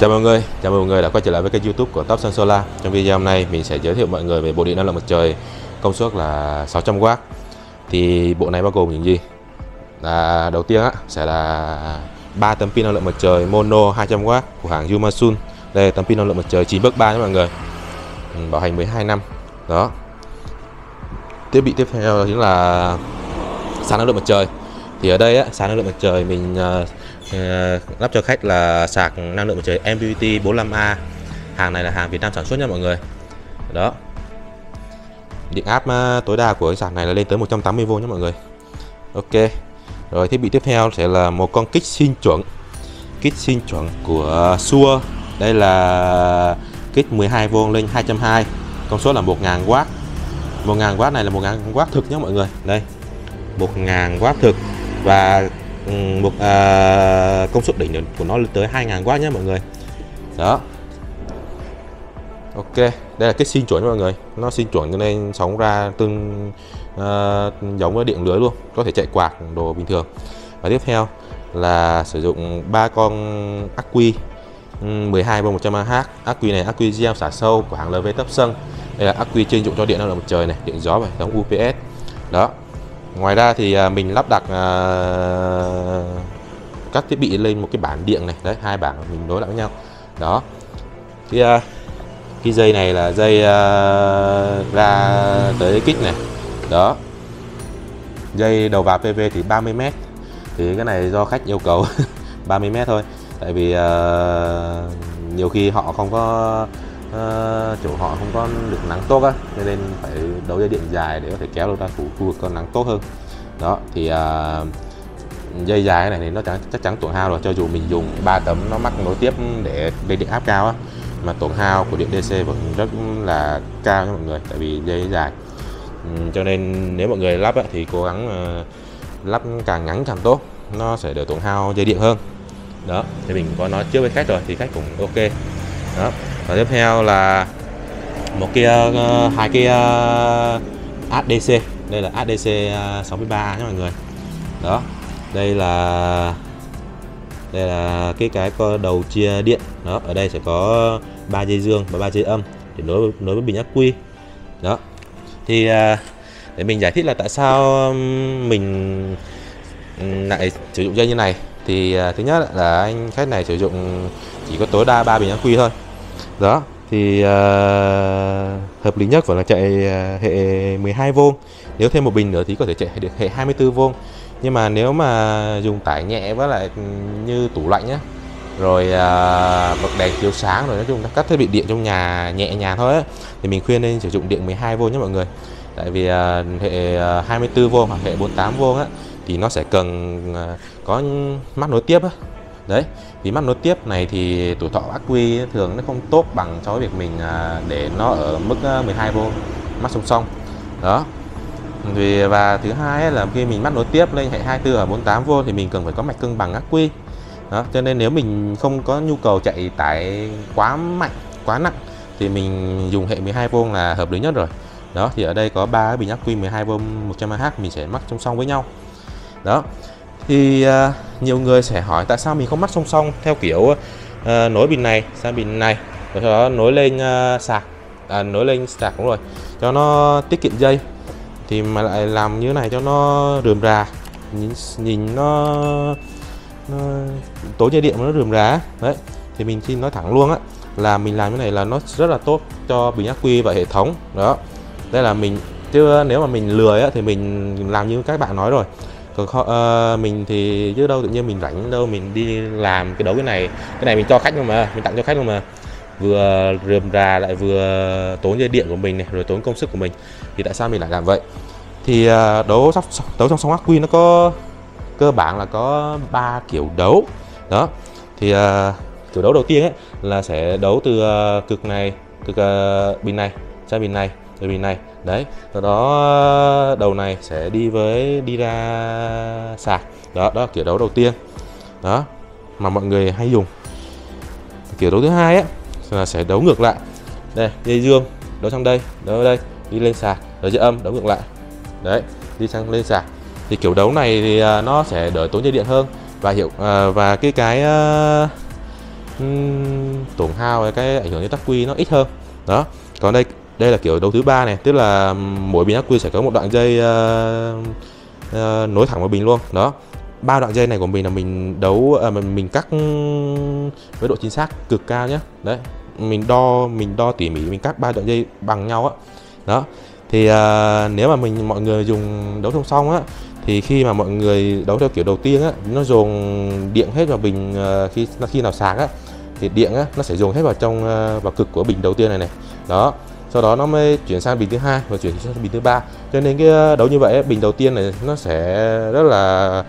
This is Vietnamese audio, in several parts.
Chào mừng mọi người đã quay trở lại với kênh YouTube của Top Sun Solar. Trong video hôm nay mình sẽ giới thiệu mọi người về bộ điện năng lượng mặt trời công suất là 600W. Thì bộ này bao gồm những gì? Đầu tiên sẽ là 3 tấm pin năng lượng mặt trời mono 200W của hãng Yumasun. Đây là tấm pin năng lượng mặt trời 9 bước 3 nha mọi người. Bảo hành 12 năm. Đó. Thiết bị tiếp theo chính là sạc năng lượng mặt trời. Thì ở đây sạc năng lượng mặt trời mình lắp cho khách là sạc năng lượng mặt trời MPPT 45A. Hàng này là hàng Việt Nam sản xuất nha mọi người. Đó. Điện áp tối đa của cái sạc này là lên tới 180V nhé mọi người. Ok. Rồi thiết bị tiếp theo sẽ là một con kích xin chuẩn. Kích xin chuẩn của Shure. Đây là kích 12V lên 220, công suất là 1000W. 1000W này là 1000W thực nhé mọi người. Đây. 1000W thực và công suất đỉnh của nó lên tới 2000W nhé mọi người. Đó. Ok, đây là cái xin chuẩn mọi người. Nó xin chuẩn cho nên sóng ra tương giống với điện lưới luôn, có thể chạy quạt đồ bình thường. Và tiếp theo là sử dụng 3 con ắc quy 12V 100Ah. Ắc quy này ắc quy gel xả sâu của hãng LV Topsun. Đây là ắc quy chuyên dụng cho điện năng lượng mặt trời này, điện gió và hệ thống UPS. Đó. Ngoài ra thì mình lắp đặt các thiết bị lên một cái bảng điện này, đấy, hai bảng mình nối lại với nhau. Đó. Cái dây này là dây ra tới kích này. Đó. Dây đầu vào PV thì 30m. Thì cái này do khách yêu cầu 30m thôi. Tại vì nhiều khi họ không có chỗ họ không có được nắng tốt á, nên phải đấu dây điện dài để có thể kéo được ra khu vực có nắng tốt hơn. Đó thì dây dài này thì nó chắc chắn tổn hao rồi, cho dù mình dùng 3 tấm nó mắc nối tiếp để lên điện áp cao á, mà tổn hao của điện DC vẫn rất là cao nha mọi người, tại vì dây dài. Cho nên nếu mọi người lắp thì cố gắng lắp càng ngắn càng tốt, nó sẽ đỡ tổn hao dây điện hơn. Đó thì mình có nói trước với khách rồi thì khách cũng ok. Đó. Và tiếp theo là một hai cái ADC. Đây là ADC 63 nhé mọi người. Đó. Đây là cái đầu chia điện. Đó, ở đây sẽ có 3 dây dương và 3 dây âm để nối với bình ắc quy. Đó. Thì để mình giải thích là tại sao mình lại sử dụng dây như này. Thì thứ nhất là anh khách này sử dụng chỉ có tối đa 3 bình ắc quy thôi. Đó thì hợp lý nhất vẫn là chạy hệ 12V. Nếu thêm một bình nữa thì có thể chạy được hệ 24V. Nhưng mà nếu mà dùng tải nhẹ với lại như tủ lạnh nhé, rồi bật đèn chiếu sáng, rồi nói chung các thiết bị điện trong nhà nhẹ nhàng thôi ấy, thì mình khuyên nên sử dụng điện 12V nhé mọi người. Tại vì hệ 24V hoặc hệ 48V á, thì nó sẽ cần có mắc nối tiếp á. Đấy, thì mắc nối tiếp này thì tuổi thọ ắc quy thường nó không tốt bằng so với việc mình để nó ở mức 12V mắc song song. Đó. Và thứ hai là khi mình mắc nối tiếp lên hệ 24 và 48V thì mình cần phải có mạch cân bằng ắc quy. Đó, cho nên nếu mình không có nhu cầu chạy tải quá mạnh, quá nặng thì mình dùng hệ 12V là hợp lý nhất rồi. Đó, thì ở đây có 3 bình ắc quy 12V 100Ah mình sẽ mắc song song với nhau. Đó. Thì nhiều người sẽ hỏi tại sao mình không mắc song song theo kiểu nối bình này sang bình này, rồi sau đó nối lên sạc, nối lên sạc đúng rồi, cho nó tiết kiệm dây, thì mà lại làm như thế này cho nó rườm rà, nhìn nó tốn dây điện mà nó rườm rà. Đấy, thì mình xin nói thẳng luôn á là mình làm như này là nó rất là tốt cho bình ắc quy và hệ thống. Đó, đây là mình, chứ nếu mà mình lười á thì mình làm như các bạn nói rồi. Còn mình thì chứ đâu tự nhiên mình rảnh đâu mình đi làm cái này mình cho khách luôn mà, mình tặng cho khách luôn mà, vừa rườm rà lại vừa tốn dây điện của mình này, rồi tốn công sức của mình, thì tại sao mình lại làm vậy? Thì đấu trong sóng ắc quy nó có cơ bản là có 3 kiểu đấu. Đó thì kiểu đấu đầu tiên ấy là sẽ đấu từ cực bình này sang bình này rồi bình này. Đấy, sau đó đầu này sẽ đi ra sạc. Đó là kiểu đấu đầu tiên. Đó mà mọi người hay dùng. Kiểu đấu thứ hai ấy là sẽ đấu ngược lại. Đây, dây dương đấu sang đây, đấu ở đây, đi lên sạc, rồi dây âm đấu ngược lại. Đấy, đi sang lên sạc. Thì kiểu đấu này thì nó sẽ đỡ tốn dây điện hơn và cái tổn hao cái ảnh hưởng đến tắc quy nó ít hơn. Đó. Còn đây là kiểu đấu thứ ba này, tức là mỗi bình ắc quy sẽ có một đoạn dây nối thẳng vào bình luôn. Đó. 3 đoạn dây này của mình là mình đấu mình cắt với độ chính xác cực cao nhé. Đấy, mình đo tỉ mỉ, mình cắt 3 đoạn dây bằng nhau á. Đó. Thì nếu mà mọi người dùng đấu song song á, thì khi mà mọi người đấu theo kiểu đầu tiên á, nó dồn điện hết vào bình, khi nào sạc á thì điện á nó sẽ dồn hết vào vào cực của bình đầu tiên này. Đó. Sau đó nó mới chuyển sang bình thứ hai và chuyển sang bình thứ ba. Cho nên cái đấu như vậy ấy, bình đầu tiên này nó sẽ rất là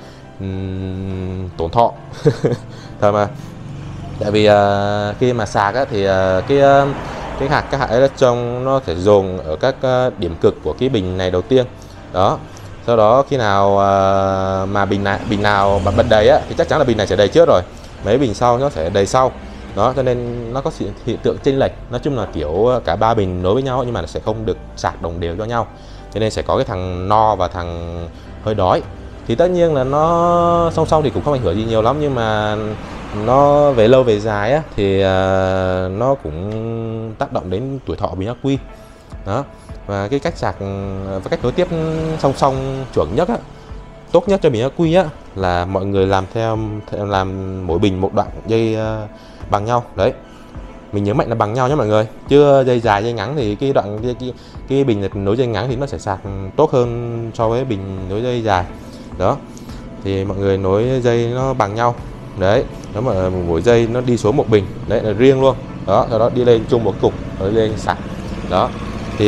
tổn thọ. Thật mà. Tại vì khi mà sạc á, thì các hạt ấy trong nó sẽ dồn ở các điểm cực của cái bình này đầu tiên. Đó. Sau đó khi nào mà bình nào mà bật đầy á, thì chắc chắn là bình này sẽ đầy trước rồi. Mấy bình sau nó sẽ đầy sau. Đó, cho nên nó có sự hiện tượng chênh lệch. Nói chung là kiểu cả 3 bình nối với nhau nhưng mà nó sẽ không được sạc đồng đều cho nhau. Cho nên sẽ có cái thằng no và thằng hơi đói. Thì tất nhiên là nó song song thì cũng không ảnh hưởng gì nhiều lắm, nhưng mà nó về lâu về dài á thì nó cũng tác động đến tuổi thọ bình ắc quy. Đó. Và cái cách sạc và cách nối tiếp song song chuẩn nhất á, tốt nhất cho bình ắc quy á, là mọi người làm mỗi bình một đoạn dây bằng nhau. Đấy, mình nhớ mạnh là bằng nhau nhé mọi người, chứ dây dài dây ngắn thì cái bình nối dây ngắn thì nó sẽ sạc tốt hơn so với bình nối dây dài. Đó, thì mọi người nối dây nó bằng nhau. Đấy, nếu mà mỗi dây nó đi xuống một bình, đấy là riêng luôn. Đó, sau đó đi lên chung một cục rồi lên sạc. Đó, thì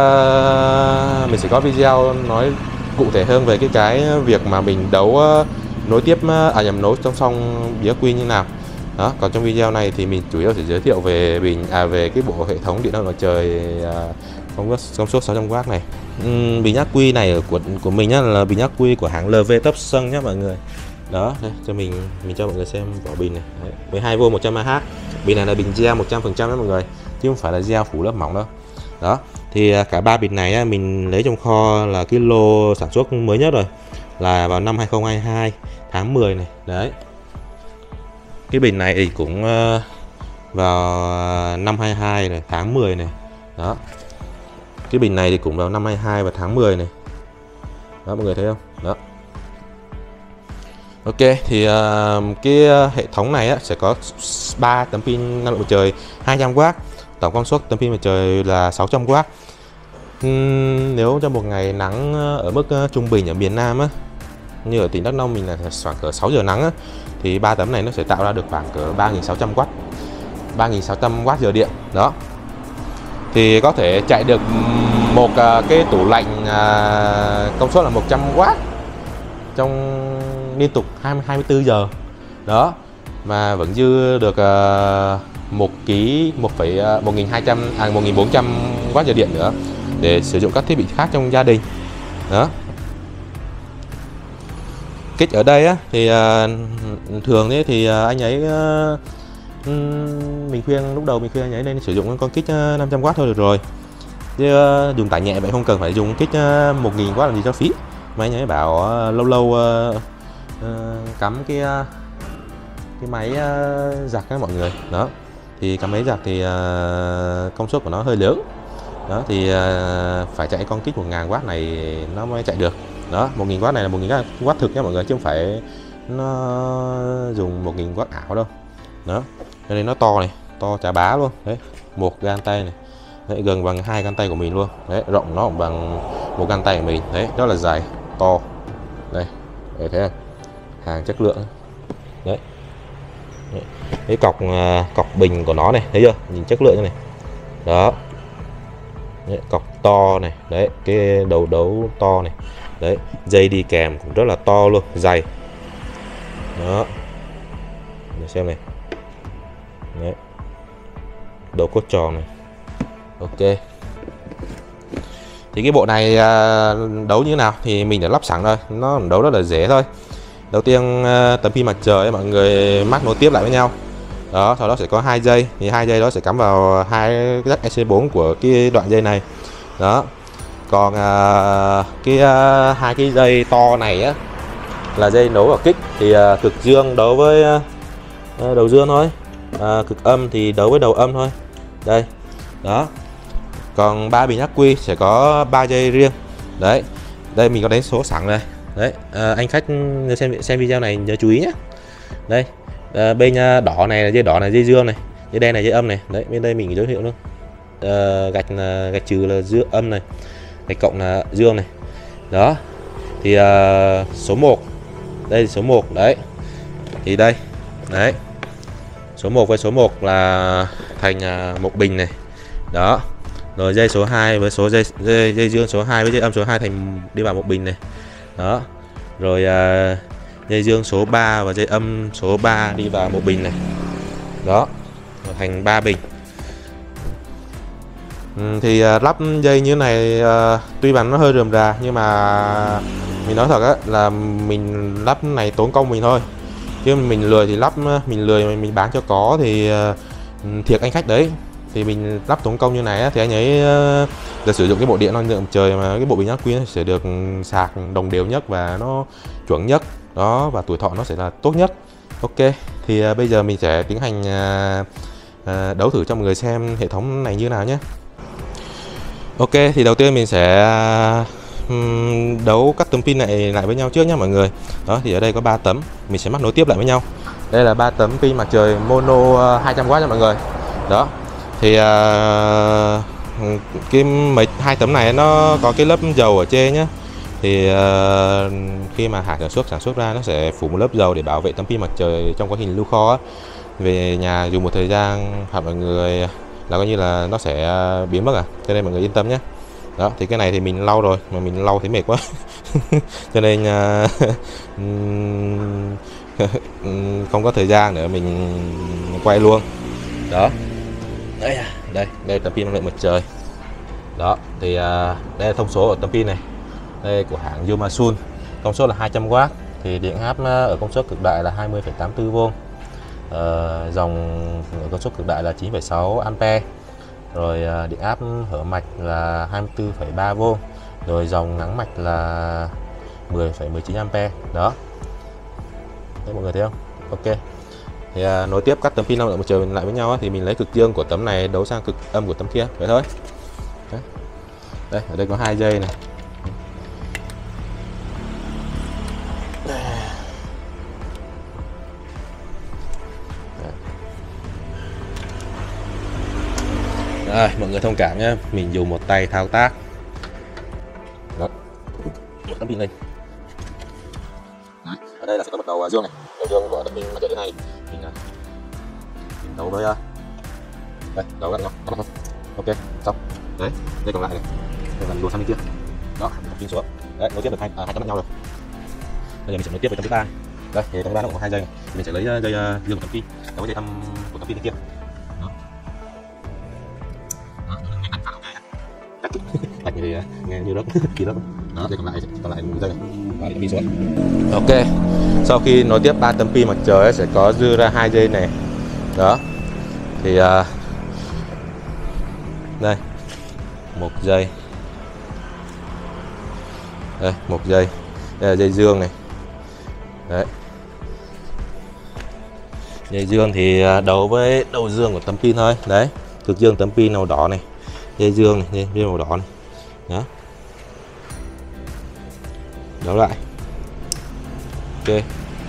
mình sẽ có video nói cụ thể hơn về cái việc mà mình đấu nối tiếp nối song song bình ắc quy như nào. Đó, còn trong video này thì mình chủ yếu sẽ giới thiệu về về cái bộ hệ thống điện năng mặt trời công suất 600W này. Bình ắc quy này của mình á, là bình ắc quy của hãng LV Topson nhé mọi người. Đó, đây, mình cho mọi người xem vỏ bình này. Đấy, 12V 100Ah. Bình này là bình gel 100% đó mọi người, chứ không phải là gel phủ lớp mỏng đâu. Đó, thì cả 3 bình này á, mình lấy trong kho là cái lô sản xuất mới nhất rồi, là vào năm 2022 tháng 10 này. Đấy, cái bình này thì cũng vào năm 22 này, tháng 10 này. Đó, cái bình này thì cũng vào năm 22 và tháng 10 này. Đó, mọi người thấy không? Đó. Ok, thì cái hệ thống này á, sẽ có 3 tấm pin năng lượng mặt trời 200W, tổng công suất tấm pin mặt trời là 600W. Nếu trong một ngày nắng ở mức trung bình ở miền Nam á, như ở tỉnh Đắk Nông mình là khoảng cỡ 6 giờ nắng á, thì 3 tấm này nó sẽ tạo ra được khoảng cỡ 3.600W, 3.600W giờ điện. Đó, thì có thể chạy được một cái tủ lạnh công suất là 100W trong liên tục 24 giờ. Đó, mà vẫn dư được 1.400W giờ điện nữa để sử dụng các thiết bị khác trong gia đình. Đó, kích ở đây á, thì thường thế thì anh ấy lúc đầu mình khuyên anh ấy nên sử dụng con kích 500W thôi được rồi, chứ dùng tải nhẹ vậy không cần phải dùng kích 1000W làm gì cho phí. Mà anh ấy bảo lâu lâu cắm cái máy giặt á mọi người. Đó, thì cắm máy giặt thì công suất của nó hơi lớn. Đó, thì phải chạy con kích 1000W này nó mới chạy được. Đó, 1000W này là 1000W thực nha mọi người, chứ không phải nó dùng 1000W ảo đâu. Đó, cho nên nó to này, to chà bá luôn. Đấy, một gang tay này. Đấy, gần bằng 2 gang tay của mình luôn. Đấy, rộng nó cũng bằng 1 gang tay của mình. Đấy, rất là dài, to. Đây, để thấy không? Hàng chất lượng. Đấy. Cái cọc bình của nó này, thấy chưa? Nhìn chất lượng như này. Đó. Đấy, cọc to này, đấy, cái đầu đấu to này. Đấy, dây đi kèm cũng rất là to luôn, dày. Đó. Để xem này. Đấy. Đầu cốt tròn này. Ok. Thì cái bộ này đấu như thế nào thì mình đã lắp sẵn rồi, nó đấu rất là dễ thôi. Đầu tiên tấm pin mặt trời mọi người mắc nối tiếp lại với nhau. Đó, sau đó sẽ có 2 dây, thì 2 dây đó sẽ cắm vào hai cái jack EC4 của cái đoạn dây này. Đó. Còn hai cái dây to này á là dây nối vào kích, thì cực dương đấu với đầu dương thôi. cực âm thì đấu với đầu âm thôi. Đây. Đó. Còn 3 bình ắc quy sẽ có 3 dây riêng. Đấy. Đây mình có đánh số sẵn đây. Đấy, anh khách xem video này nhớ chú ý nhé. Đây. Bên đỏ này là dây dương này, dây đen này dây âm này. Đấy, bên đây mình giới thiệu luôn. Gạch trừ là dương âm này, gạch cộng là dương này. Đó. Thì số 1. Đây là số 1 đấy. Thì đây. Đấy. Số 1 với số 1 là thành một bình này. Đó. Rồi dây số 2 với dây dương số 2 với dây âm số 2 thành đi vào một bình này. Đó. Rồi dây dương số 3 và dây âm số 3 đi vào một bình này. Đó. Rồi thành 3 bình. Thì lắp dây như này tuy rằng nó hơi rườm rà, nhưng mà mình nói thật á là mình lắp này tốn công mình thôi, chứ mình lười thì lắp, mình lười mình bán cho có thì thiệt anh khách đấy. Thì mình lắp tốn công như này á, thì anh ấy được sử dụng cái bộ điện năng lượng trời, mà cái bộ bình ắc quy sẽ được sạc đồng đều nhất và nó chuẩn nhất đó, và tuổi thọ nó sẽ là tốt nhất. Ok, thì bây giờ mình sẽ tiến hành đấu thử cho mọi người xem hệ thống này như nào nhé. Ok, thì đầu tiên mình sẽ đấu các tấm pin này lại với nhau trước nhé mọi người. Đó, thì ở đây có 3 tấm, mình sẽ mắc nối tiếp lại với nhau. Đây là 3 tấm pin mặt trời mono 200W nha mọi người. Đó. Thì cái hai tấm này nó có cái lớp dầu ở trên nhé. Thì khi mà hãng sản xuất ra nó sẽ phủ một lớp dầu để bảo vệ tấm pin mặt trời trong quá trình lưu kho á. Về nhà dùng một thời gian hoặc mọi người là coi như là nó sẽ biến mất cho nên mọi người yên tâm nhé. Đó, thì cái này thì mình lau rồi mà mình lau thấy mệt quá cho nên không có thời gian để mình quay luôn. Đó, đây tấm pin năng lượng mặt trời. Đó, thì đây là thông số ở tấm pin này. Đây của hãng Yomasun, công suất là 200W, thì điện áp ở công suất cực đại là 20,84V, dòng ở công suất cực đại là 9,6A, rồi điện áp hở mạch là 24,3V, rồi dòng ngắn mạch là 10,19A. Đó, đấy mọi người thấy không? Ok, thì nối tiếp các tấm pin năng lượng mặt trời lại với nhau thì mình lấy cực dương của tấm này đấu sang cực âm của tấm kia, vậy thôi. Đấy. Đây, ở đây có 2 dây này. Rồi, mọi người thông cảm nhé, mình dùng một tay thao tác. Đó, một tấm pin lên. Đấy. Ở đây là sẽ có một đầu dương này, đầu dương của tấm pin mặt trời này. Mình đấu với đây, đấu gắn nhau, không? Ok, xong. Đấy, đây còn lại này, đây là luồn sang bên kia. Đó, tấm pin xuống. Đấy, nối tiếp được hai tấm với nhau rồi. Bây giờ mình sẽ nối tiếp với tấm thứ 3. Đây, thì tấm thứ 3 nó có 2 dây này. Mình sẽ lấy dây dương của tấm pin đấu với dây âm của tấm pin bên kia. Đặt thì nghe như rất kỳ lắm. Đó, đây còn lại một dây này. Và pin xuống. Ok, sau khi nối tiếp 3 tấm pin mặt trời sẽ có dư ra 2 dây này. Đó, thì đây một dây, đây một dây, đây là dây dương này. Đấy, dây dương thì đấu với đầu dương của tấm pin thôi. Đấy, cực dương tấm pin màu đỏ này, dây dương này, dây màu đỏ này. Đó, đấu lại. Ok,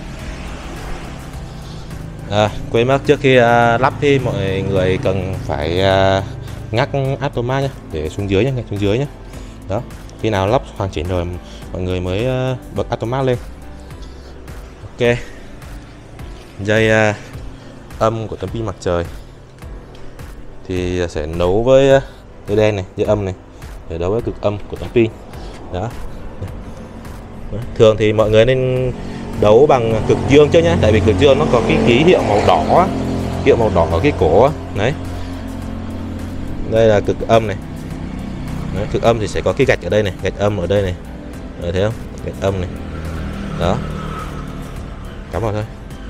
quên mất trước khi lắp thì mọi người cần phải ngắt automat nhé, để xuống dưới nhé, xuống dưới nhé. Đó, khi nào lắp hoàn chỉnh rồi mọi người mới bật automat lên. Ok, dây âm của tấm pin mặt trời thì sẽ nối với dây đen này, dây âm này để đấu với cực âm của tấm pin. Đó, thường thì mọi người nên đấu bằng cực dương chứ nhé, tại vì cực dương nó có cái ký hiệu màu đỏ, hiệu màu đỏ ở cái cổ đấy. Đây là cực âm này. Đấy, cực âm thì sẽ có cái gạch ở đây này, gạch âm ở đây này. Đấy, thấy không? Gạch âm này. Đó, cắm vào thôi.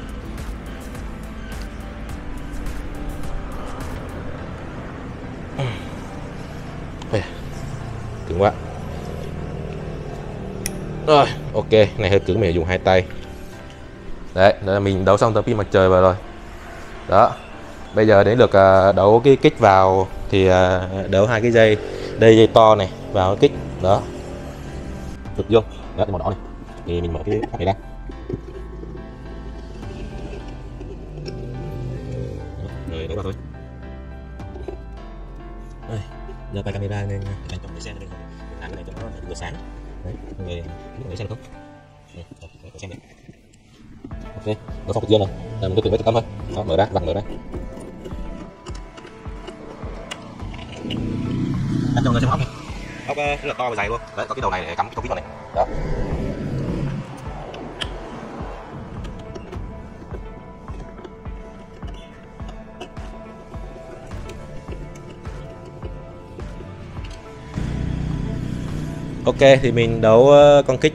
Cứng quá. Rồi, ok, này hơi cứng, mình phải dùng 2 tay. Đấy, đó là mình đấu xong tấm pin mặt trời vào rồi. Đó, bây giờ đến lượt đấu cái kích vào thì đấu hai cái dây, đây dây to này vào cái kích đó, cực dương đó, cái màu đỏ này thì mình mở cái ốc này ra. Rồi đấu vào thôi. Đây, giờ quay camera nên anh chọn để xem đây, cái này cho nó vừa sáng. Đấy, mọi người xem được không? Đây, xem được. Ok, nó phong cực dương này, mình cứ thử với thực tâm thôi. Đó, mở ra, vặn mở ra. Anh cho người xem ốc này. Ốc rất là to và dày luôn. Đấy, có cái đầu này để cắm trong cái đầu này. Đó. Ok, thì mình đấu con kích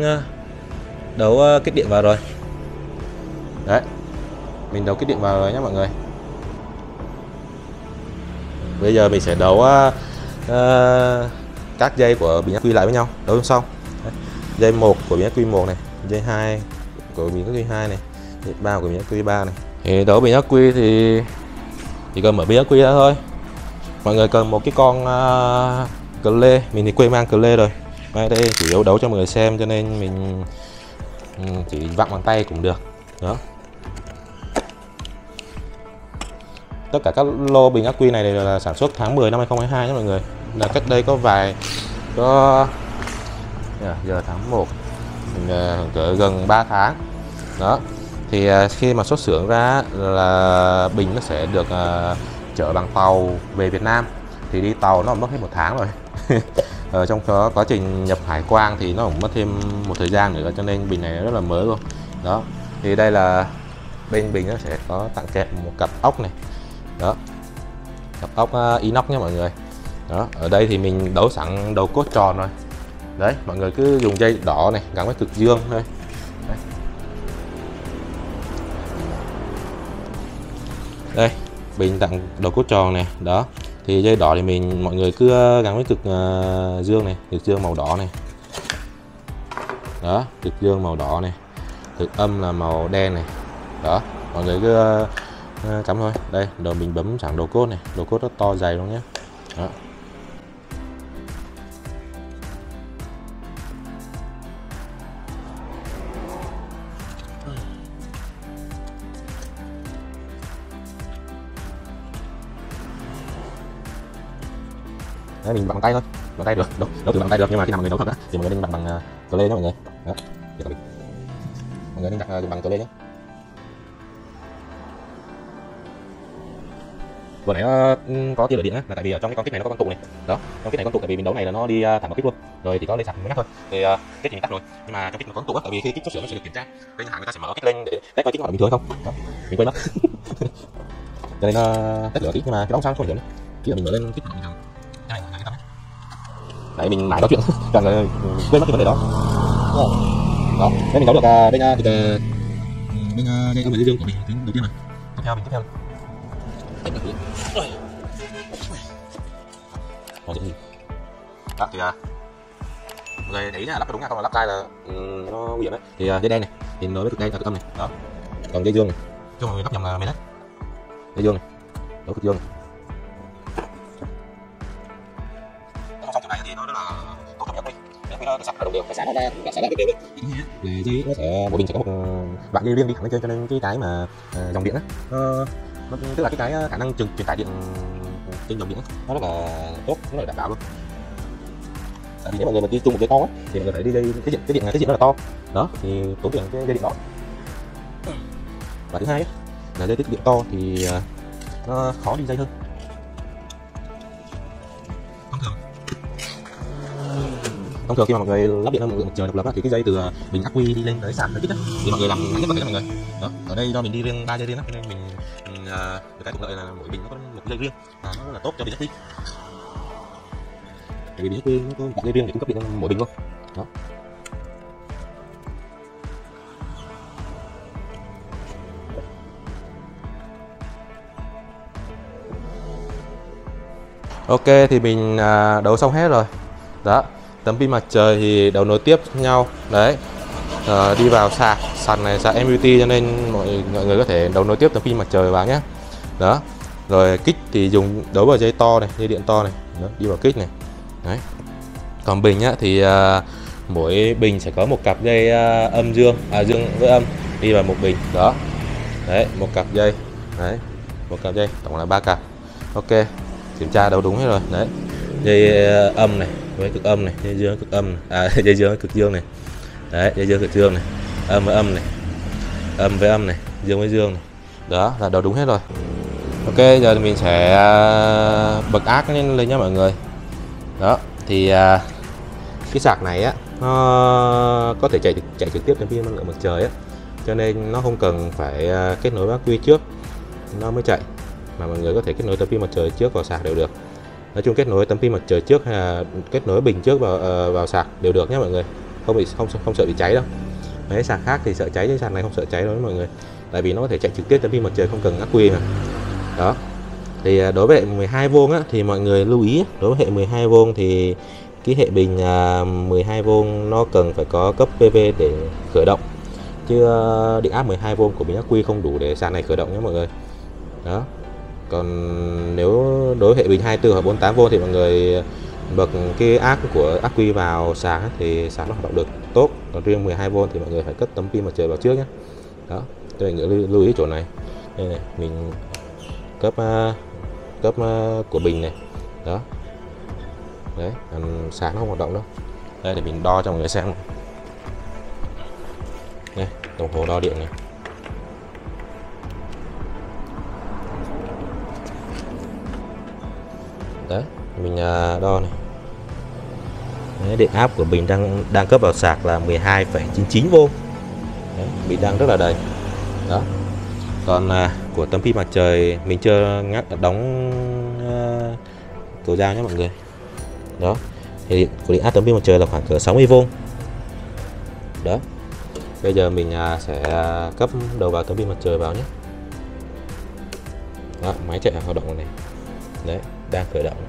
kích điện vào rồi. Đấy, mình đấu kích điện vào rồi nhé mọi người. Bây giờ mình sẽ đấu các dây của bình ắc quy lại với nhau, đấu trong xong. Đấy. Dây 1 của bình ắc quy 1 này, dây 2 của bình ắc quy 2 này, dây 3 của bình ắc quy 3 này. Thì đấu bình ắc quy thì chỉ cần mở bình ắc quy ra thôi. Mọi người cần một cái con cờ lê, mình thì quên mang cờ lê rồi. Đây chủ yếu đấu cho mọi người xem cho nên mình chỉ vặn bằng tay cũng được. Đó. Tất cả các lô bình ắc quy này đều là sản xuất tháng 10 năm 2022 nhé mọi người. Là cách đây có giờ tháng 1 cỡ gần 3 tháng. Đó. Thì khi mà xuất xưởng ra là bình nó sẽ được chở bằng tàu về Việt Nam. Thì đi tàu nó mất hết 1 tháng rồi. Ở trong đó quá trình nhập hải quan thì nó cũng mất thêm một thời gian nữa, cho nên bình này rất là mới luôn. Đó. Thì đây là bên bình nó sẽ có tặng kèm một cặp ốc này. Đó, cặp ốc inox nhé mọi người. Đó, ở đây thì mình đấu sẵn đầu cốt tròn rồi. Đấy, mọi người cứ dùng dây đỏ này gắn với cực dương thôi. Đấy. Đây, bình tặng đầu cốt tròn này. Đó, thì dây đỏ thì mọi người cứ gắn với cực dương này, cực dương màu đỏ này. Đó, cực dương màu đỏ này, cực âm là màu đen này. Đó, mọi người cứ cắm thôi. Đây, rồi mình bấm sẵn đầu cốt này, đầu cốt rất to dày luôn nhé. Đó. Đấy, mình bằng tay thôi, bằng tay được, đấu từ bằng tay được, nhưng mà khi nào mọi người đấu thật á thì mọi người nên bằng cờ lê nhé mọi người. Đó. Mọi người nên đặt bằng cờ lê nhé. Vừa nãy có tia lửa điện á, là tại vì ở trong cái con kích này nó có con tụ này. Đó, trong kích này có con tụ, tại vì mình đấu này là nó đi thẳng vào kích luôn, rồi chỉ có lên sạc mới ngắt thôi. Thì kích thì mình tắt rồi, nhưng mà trong kích nó có con tụ á, tại vì khi kích xuất xưởng nó sẽ được kiểm tra, nên hạn người ta sẽ mở kích lên để test coi kích hoạt bình thường hay không. Đó, mình quên mất. Cho nên test lửa kích, nhưng mà cái đó không sao, không ảnh hưởng. Khi mà mình mở lên kích bình thường, cái này là cái tâm. Đấy, mình mãi nói chuyện, toàn là quên mất cái vấn đề đó. Đó, nên mình đấu được bên dây âm và dây dương của mình tiếng đầu tiên này. Tiếp theo đó thì mọi người để ý là lắp đúng nha, không là lắp sai là nó nguy hiểm đấy. Thì dây đen này thì nối với cực đen là cực âm này. Đó, còn dây dương này cho mọi người lắp nhầm là mệt đấy. Dây dương này, đấu cực dương này. Trong chỗ này thì nó rất là tốt trong nhập đi, nó sạch đồng đều, phải xả nó ra, cả xả ra đều luôn. Về dây nó sẽ mỗi bình sẽ có một đoạn dây riêng đi thẳng lên trên, cho nên cái mà dòng điện á, nó tức là cái khả năng truyền tải điện trên dòng điện nó rất là tốt, rất là đảm bảo luôn. Tại vì nếu mọi người mà đi chung một dây to á thì mọi người phải đi dây cái điện rất là to. Đó, thì tốn tiền cái dây điện đó. Và thứ hai là dây tiết điện to thì nó khó đi dây hơn. Thông thường khi mà mọi người lắp điện một trời độc lập thì cái dây từ bình ắc quy đi lên tới sàn tới kích thì mọi người làm ngắn nhất có thể mọi người. Đó, ở đây do mình đi riêng 3 dây riêng cho nên mình được cái thuận lợi là mỗi bình nó có một dây riêng và nó rất là tốt cho bình ắc quy. Tại vì bình ắc quy nó có một dây riêng để cung cấp điện cho mỗi bình luôn. Đó. Ok, thì mình đấu xong hết rồi. Đó, tấm pin mặt trời thì đấu nối tiếp nhau. Đấy, đi vào sạc này, sạc MPPT, cho nên mọi người có thể đấu nối tiếp tấm pin mặt trời vào nhé. Đó. Rồi kích thì dùng đấu vào dây to này, dây điện to này, đó, đi vào kích này. Đấy. Còn bình á, thì mỗi bình sẽ có một cặp dây âm dương, dương với âm đi vào một bình. Đó. Đấy, một cặp dây. Đấy, một cặp dây, tổng là 3 cặp. Ok, kiểm tra đấu đúng hết rồi. Đấy, dây âm này với cực âm này, dây dương cực âm này. Dây dương với cực dương này. Đấy, dây dương cực dương này, âm với âm này, âm với âm này, dương với dương này. Đó là đấu đúng hết rồi. Ok, giờ thì mình sẽ bật ác lên nhé mọi người. Đó, thì cái sạc này á, nó có thể chạy trực tiếp đến pin năng lượng mặt trời á, cho nên nó không cần phải kết nối ắc quy trước nó mới chạy, mà mọi người có thể kết nối tấm pin mặt trời trước vào sạc đều được. Nói chung kết nối tấm pin mặt trời trước hay là kết nối bình trước vào sạc đều được nhé mọi người, không sợ bị cháy đâu. Mấy sạc khác thì sợ cháy, chứ sạc này không sợ cháy đâu mọi người, tại vì nó có thể chạy trực tiếp tấm pin mặt trời, không cần ắc quy mà. Đó. Thì đối với hệ 12V á, thì mọi người lưu ý, đối với hệ 12V thì cái hệ bình 12V nó cần phải có cấp PV để khởi động, chứ điện áp 12V của bình ắc quy không đủ để sạc này khởi động nhé mọi người. Đó. Còn nếu đối với hệ bình 24 hoặc 48V thì mọi người bật cái áp của ắc quy vào sạc thì sạc nó hoạt động được tốt. Còn riêng 12V thì mọi người phải cất tấm pin mặt trời vào trước nhé. Đó, cho mọi người lưu ý chỗ này. Đây này, mình cấp của bình này. Đó. Đấy, sạc nó không hoạt động đâu. Đây để mình đo cho mọi người xem. Đây, đồng hồ đo điện này. Đấy, mình đo này. Đấy, điện áp của bình đang cấp vào sạc là 12,99V. Đấy, bình đang rất là đầy. Đó. Còn của tấm pin mặt trời mình chưa đóng cầu dao nhé mọi người. Đó. Thì của điện áp tấm pin mặt trời là khoảng cỡ 60V. Đó. Bây giờ mình sẽ cấp đầu vào tấm pin mặt trời vào nhé. Đó, máy chạy hoạt động này. Đấy, đang khởi động.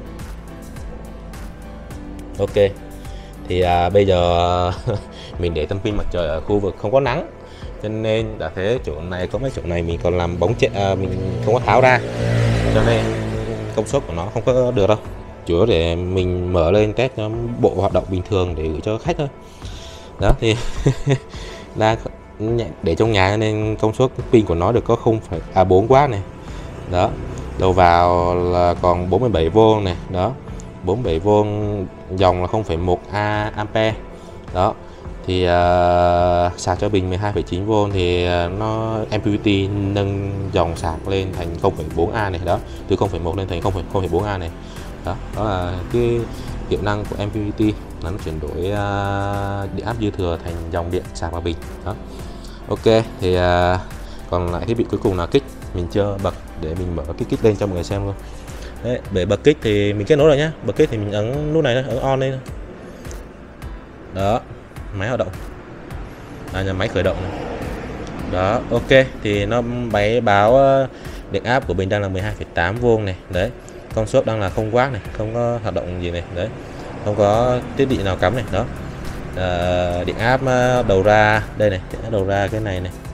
Ok. Thì bây giờ mình để tấm pin mặt trời ở khu vực không có nắng, cho nên đã thế chỗ này có mấy chỗ này mình còn làm bóng mình không có tháo ra, cho nên công suất của nó không có được đâu. Chủ yếu để mình mở lên test nó bộ hoạt động bình thường để gửi cho khách thôi. Đó thì đang để trong nhà nên công suất pin của nó được có 4W này. Đó, đầu vào là còn 47V này. Đó, 47V, dòng là 0,1 ampere. Đó thì sạc cho bình 12,9V thì nó MPPT nâng dòng sạc lên thành 0,4A này. Đó, từ 0,1 lên thành 0,4A này. Đó, đó là cái hiệu năng của MPPT, nó chuyển đổi điện áp dư thừa thành dòng điện sạc vào bình. Đó. Ok, thì còn lại thiết bị cuối cùng là kích, mình chưa bật để mình mở cái kích lên cho mọi người xem luôn. Đấy, để bật kích thì mình kết nối rồi nhá. Bật kích thì mình ấn nút này thôi, ấn on lên. Đó, máy hoạt động. Nhà máy khởi động này. Đó, ok, thì nó báo điện áp của bình đang là 12,8V này. Đấy, công suất đang là 0W này, không có hoạt động gì này. Đấy, không có thiết bị nào cắm này. Đó, điện áp đầu ra đây này, điện áp đầu ra cái này này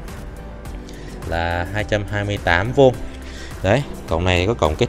là 228V. Đấy, cổng này có cổng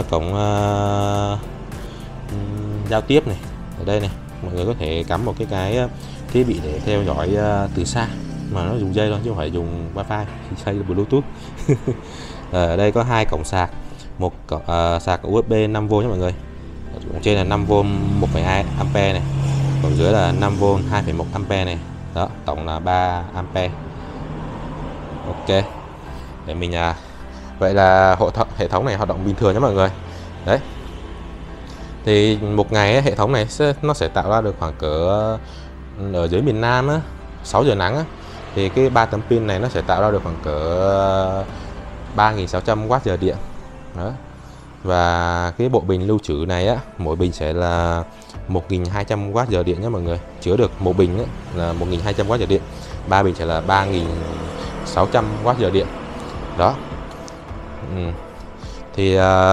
giao tiếp này ở đây này, mọi người có thể cắm một cái thiết bị để theo dõi từ xa, mà nó dùng dây thôi chứ không phải dùng wifi hay bluetooth. Ở đây có hai cổng sạc, một cổng sạc USB 5V nhé mọi người. Ở trên là 5V 1,2 ampere này, còn dưới là 5V 2,1 ampere này. Đó, tổng là 3 ampere. Ok, để mình vậy là hệ thống này hoạt động bình thường nhé mọi người. Đấy, thì một ngày hệ thống này nó sẽ tạo ra được khoảng cỡ ở dưới miền Nam 6 giờ nắng thì cái 3 tấm pin này nó sẽ tạo ra được khoảng cỡ 3.600W điện. Đó. Và cái bộ bình lưu trữ này mỗi bình sẽ là 1.200W điện nhé mọi người. Chứa được một bình là 1.200W điện, 3 bình sẽ là 3.600W điện. Đó. Thì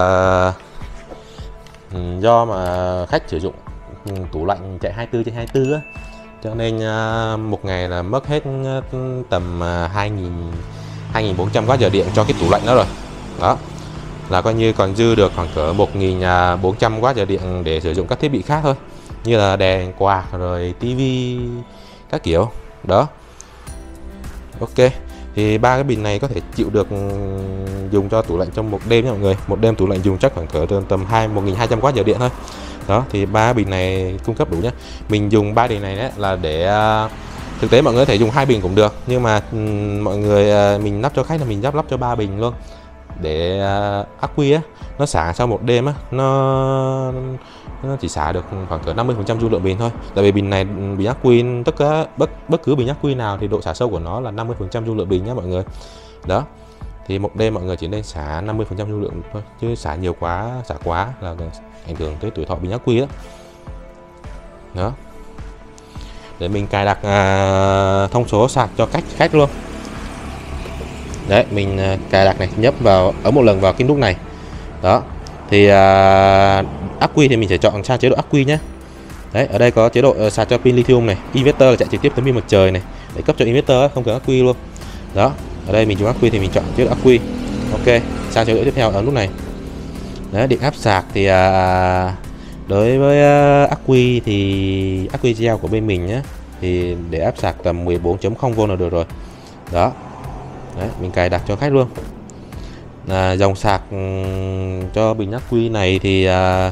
do mà khách sử dụng tủ lạnh chạy 24/24 cho nên một ngày là mất hết tầm 2.400W điện cho cái tủ lạnh đó rồi. Đó là coi như còn dư được khoảng cỡ 1400W giờ điện để sử dụng các thiết bị khác thôi, như là đèn, quạt, rồi tivi các kiểu đó. Ok, thì ba cái bình này có thể chịu được dùng cho tủ lạnh trong một đêm nha mọi người. Một đêm tủ lạnh dùng chắc khoảng cỡ tầm 1200W giờ điện thôi. Đó thì ba bình này cung cấp đủ nhé. Mình dùng ba bình này đấy là để thực tế mọi người có thể dùng 2 bình cũng được, nhưng mà mọi người mình lắp cho khách là mình lắp cho 3 bình luôn, để ắc quy á nó xả sau một đêm á, nó chỉ xả được khoảng cỡ 50% dung lượng bình thôi. Tại vì bình này, bình ắc quy, tất cả bất cứ bình ắc quy nào thì độ xả sâu của nó là 50% dung lượng bình nhé mọi người. Đó thì một đêm mọi người chỉ nên xả 50% dung lượng thôi, chứ xả nhiều quá, xả quá là ảnh hưởng tới tuổi thọ bình ắc quy đó. Đó để mình cài đặt thông số sạc cho khách luôn. Đấy, mình cài đặt này, nhấp vào, ấn một lần vào cái nút này. Đó thì ắc quy thì mình sẽ chọn sang chế độ ắc quy nhé. Đấy, ở đây có chế độ sạc cho pin lithium này, inverter là chạy trực tiếp tới pin mặt trời này, để cấp cho inverter không cần ắc quy luôn. Đó, ở đây mình dùng ắc quy thì mình chọn chế độ ắc quy. Ok, sang chế độ tiếp theo ở nút này. Đấy, điện áp sạc thì đối với ắc quy thì ắc quy gel của bên mình nhé, thì để áp sạc tầm 14.0V là được rồi. Đó. Đấy, mình cài đặt cho khách luôn. Dòng sạc cho bình ắc quy này thì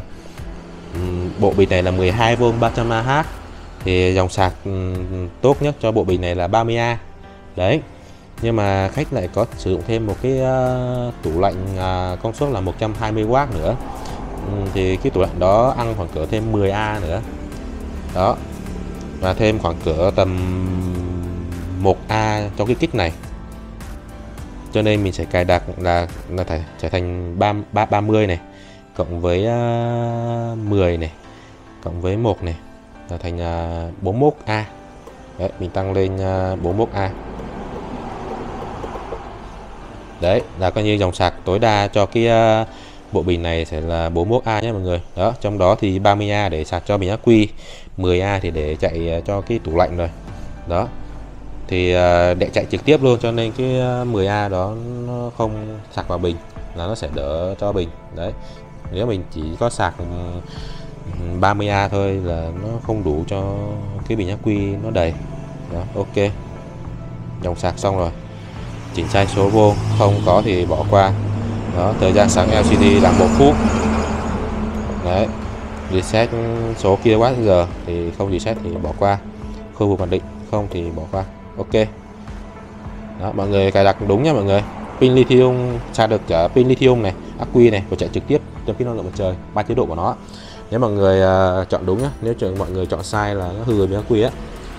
bộ bình này là 12V 300Ah, thì dòng sạc tốt nhất cho bộ bình này là 30A. Đấy, nhưng mà khách lại có sử dụng thêm một cái tủ lạnh công suất là 120W nữa, thì cái tủ lạnh đó ăn khoảng cỡ thêm 10A nữa. Đó, và thêm khoảng cỡ tầm 1A trong cái kích này, cho nên mình sẽ cài đặt là trở thành 30 này, cộng với 10 này, cộng với 1 này, là thành 41A. Đấy, mình tăng lên 41A. Đấy là coi như dòng sạc tối đa cho cái bộ bình này sẽ là 41A nhé mọi người. Đó, trong đó thì 30A để sạc cho bình ắc quy, 10A thì để chạy cho cái tủ lạnh rồi. Đó thì để chạy trực tiếp luôn, cho nên cái 10A đó nó không sạc vào bình là nó sẽ đỡ cho bình. Đấy, nếu mình chỉ có sạc 30A thôi là nó không đủ cho cái bình ắc quy nó đầy. Đó, ok, dòng sạc xong rồi, chỉnh sai số vô, không có thì bỏ qua. Đó, thời gian sáng LCD là 1 phút. Đấy, reset số kWh thì không reset thì bỏ qua, khôi phục mặc định không thì bỏ qua. Ok. Đó, mọi người cài đặt đúng nhé mọi người. Pin lithium, sạc được cả pin lithium này, ắc quy này, và chạy trực tiếp trên pin năng lượng mặt trời, 3 chế độ của nó. Nếu mọi người chọn đúng nhé, nếu mọi người chọn sai là nó hư pin ắc quy á.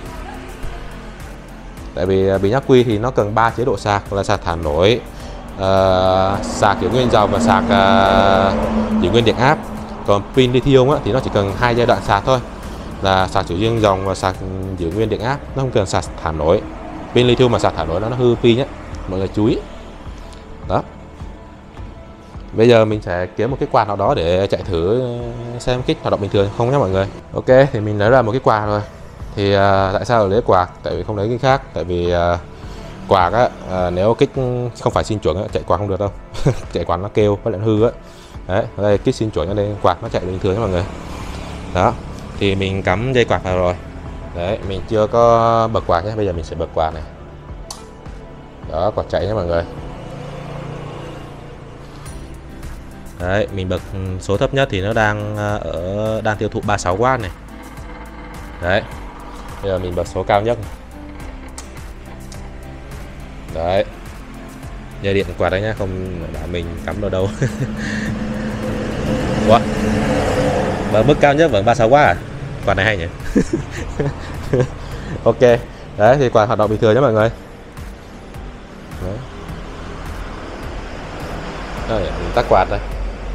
Tại vì pin ắc quy thì nó cần 3 chế độ sạc, là sạc thả nổi, sạc giữ nguyên dòng và sạc giữ nguyên điện áp. Còn pin lithium á, thì nó chỉ cần 2 giai đoạn sạc thôi, là sạc giữ nguyên dòng và sạc giữ nguyên điện áp, nó không cần sạc thả nổi. Pin lithium mà sạc thả nổi nó hư pin nhé, mọi người chú ý. Đó, bây giờ mình sẽ kiếm một cái quạt nào đó để chạy thử xem kích hoạt động bình thường không nhé mọi người. Ok, thì mình lấy ra một cái quạt rồi. Thì tại sao lấy quạt? Tại vì không lấy cái khác. Tại vì quạt á, nếu kích không phải xin chuẩn á, chạy quạt không được đâu. Chạy quạt nó kêu, nó lại hư á. Đấy, đây kích xin chuẩn ở đây, quạt nó chạy bình thường nha mọi người. Đó, thì mình cắm dây quạt vào rồi. Đấy, mình chưa có bật quạt nhé, bây giờ mình sẽ bật quạt này. Đó, quạt chạy nhé mọi người. Đấy, mình bật số thấp nhất thì nó đang tiêu thụ 36W này. Đấy, bây giờ mình bật số cao nhất này. Đấy, dây điện quạt đấy nhá, không bảo mình cắm vào đâu. Ủa? Bật mức cao nhất vẫn 36W à? Quạt này hay nhỉ? Ok, đấy thì quạt hoạt động bình thường nhé mọi người. Đấy. Rồi, mình tắt quạt đây.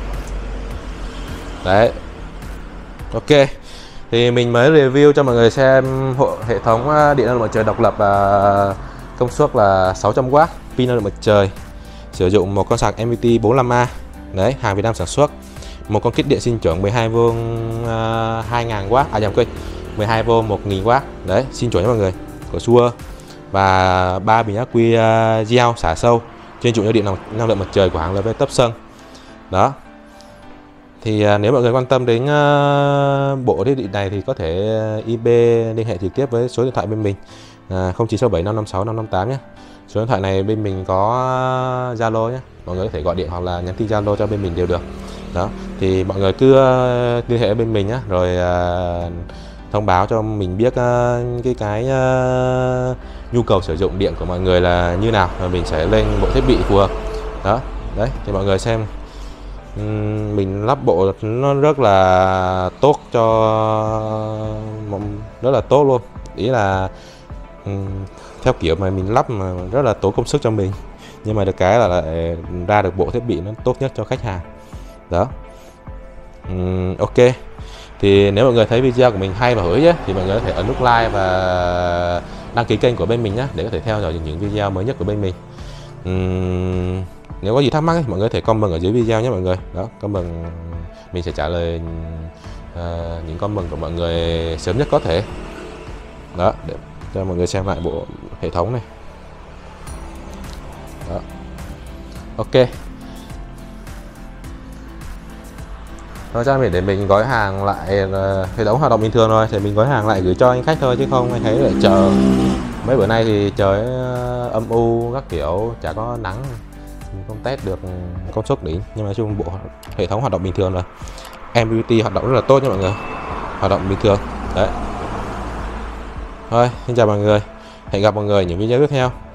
Đấy, ok, thì mình mới review cho mọi người xem hệ thống điện năng lượng mặt trời độc lập công suất là 600W, pin năng lượng mặt trời, sử dụng một con sạc MVT 45A. Đấy, hàng Việt Nam sản xuất. Một con kích điện sinh chuẩn 12V 2000W, nhầm quên, 12V 1000W. Đấy, sinh chuẩn cho mọi người, của Shure. Và 3 bình ắc quy gel xả sâu chuyên dụng cho điện năng lượng mặt trời của hãng LV Topson. Đó. Thì nếu mọi người quan tâm đến bộ thiết bị này thì có thể eBay liên hệ trực tiếp với số điện thoại bên mình 0967 556 558 nhé. Số điện thoại này bên mình có Zalo nhé, mọi người có thể gọi điện hoặc là nhắn tin Zalo cho bên mình đều được. Đó, thì mọi người cứ liên hệ bên mình nhé, rồi thông báo cho mình biết cái nhu cầu sử dụng điện của mọi người là như nào, rồi mình sẽ lên bộ thiết bị phù hợp. Đó, đấy thì mọi người xem mình lắp bộ nó rất là tốt rất là tốt luôn, ý là theo kiểu mà mình lắp mà rất là tốn công sức cho mình, nhưng mà được cái là lại ra được bộ thiết bị nó tốt nhất cho khách hàng. Đó. Ok, thì nếu mọi người thấy video của mình hay và hữu ích thì mọi người có thể ấn nút like và đăng ký kênh của bên mình nhé, để có thể theo dõi những video mới nhất của bên mình. Nếu có gì thắc mắc thì mọi người có thể comment ở dưới video nhé mọi người. Đó, comment mình sẽ trả lời những comment của mọi người sớm nhất có thể. Đó, để cho mọi người xem lại bộ hệ thống này. Đó. Ok. Thôi chắc để mình gói hàng lại, hệ thống hoạt động bình thường rồi thì mình gói hàng lại gửi cho anh khách thôi, chứ không anh thấy lại chờ. Mấy bữa nay thì trời âm u các kiểu, chả có nắng, mình không test được công suất đỉnh, nhưng mà chung bộ hệ thống hoạt động bình thường rồi. MPPT hoạt động rất là tốt nha mọi người, hoạt động bình thường đấy. Thôi, xin chào mọi người, hẹn gặp mọi người ở những video tiếp theo.